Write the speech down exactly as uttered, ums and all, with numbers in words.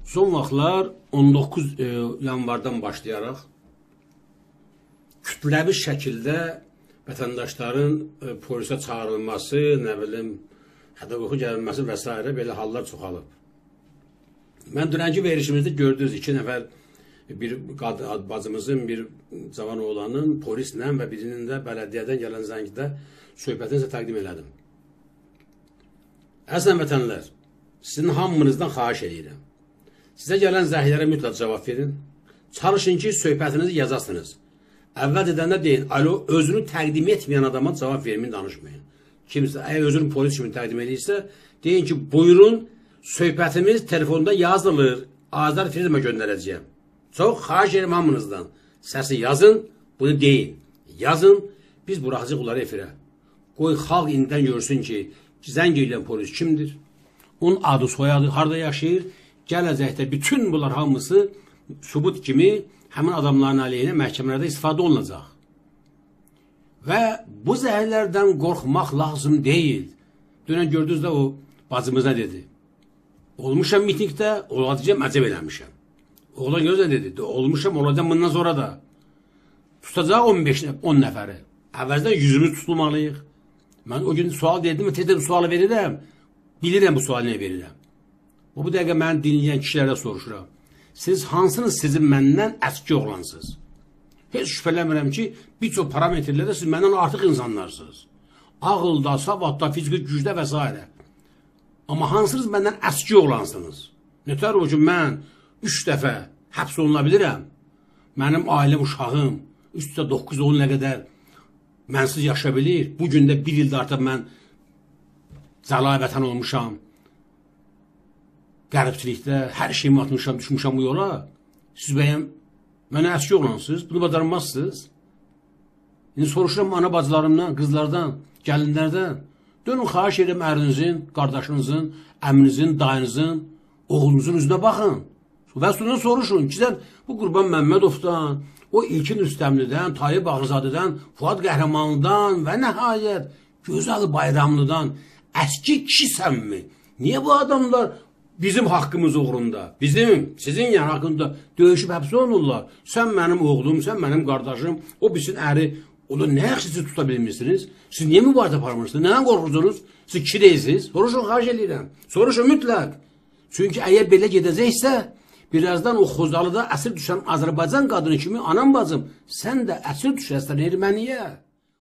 Son vaxtlar on doqquz yanvardan başlayaraq kütləvi şəkildə vətəndaşların polisə çağırılması, nə bilim, hədəqoxu gəlməsi və s. belə hallar çoxalıb. Mən dünənki verişimizdə gördünüz, iki nəfər bir bacımızın, bir cavan oğlanın polislə və birinin də bələdiyyədən gələn zəngdə söhbətinizə təqdim elədim. Əslən vətənlər, sizin hamınızdan xahiş edirəm. Sizə gələn zəhlərə mütləq cavab verin. Çalışın ki, söhbətinizi yazasınız. Əvvəl edəndə deyin, alo, özünü təqdim etməyən adama cavab verməyin, danışmayın. Kimsə, əgər özünü polis kimi təqdim edirsə, deyin ki, buyurun, söhbətimiz telefonda yazılır, Azər Filmə göndərəcəyəm. Çox xahiş edirəm hamınızdan. Səsi yazın, bunu deyin. Yazın, biz buraxacaq onları efirə. Qoy xalq indidən görsün ki, zəng edən polis kimdir? Onun adı, soyadı, harada yaşayır? Gələcəkdə bütün bunlar hamısı sübut kimi həmin adamların əleyhinə məhkəmələrdə istifadə olunacaq. Və bu zəhərlərdən qorxmaq lazım deyil. Dünən gördünüz də o bacımız nə dedi? Olmuşam mitingdə, olacağım, əcəb eləmişəm. Oğlan göz nə dedi? Olmuşam, olacağım bundan sonra da. Tutacaq on beş on nəfəri. Əvvəzdən yüzümüz tutulmalıyıq. Mən o gün sual verdim, tezdən sualı verirəm. Bilirəm bu sualı nə verirəm. O bu dəqiqə məni dinləyən kişilərə soruşuram. Siz hansınız sizin məndən əski oğlansınız? Heç şübhələnmirəm ki, bir çox parametrlərdə siz məndən artıq insanlarsınız. Ağılda, savadda, fiziki gücdə və s. Amma hansınız məndən əski oğlansınız? Nətər o ki, mən üç dəfə həbs oluna bilirəm. Mənim ailəm, uşağım, üstə doqquz on nə qədər mənsiz yaşa bilir. Bugün də bir ildə artıq mən cəlai vətən olmuşam. Qəribçilikdə hər şeyimi atmışam, düşmüşəm bu yola. Siz bəyəm, mənə əski oğlansınız, bunu bacarmazsınız. İndi soruşuram ana bacılarımdan, qızlardan, gəlinlərdən. Dönün, xahiş edirəm ərinizin, qardaşınızın, əminizin, dayınızın, oğlunuzun üzünə baxın. Və sonra soruşun ki, bu Qurban Məmmədovdan, o İlkin Rüstəmlidən, Tayyib Ağrızadədən, Fuad Qəhrəmanlıdan və nəhayət Gözəl Bayramlıdan əski kişisənmi? Niyə bu adamlar bizim haqqımız uğrunda, bizim, sizin yan haqqında döyüşüb həbs olunurlar? Sən mənim oğlum, sən mənim qardaşım, o bilsin əri, onu nə yaxşı siz tuta bilmirsiniz? Siz niyə mübarizə aparmırsınız? Nədən qorxursunuz? Siz kişi deyilsiniz? Soruşun, xahiş edirəm. Soruşun mütləq. Çünki əgər belə gedəcəksə, birazdan o Xozalıda əsir düşən Azərbaycan qadını kimi, anam bacım, sən də əsir düşəsən erməniyə.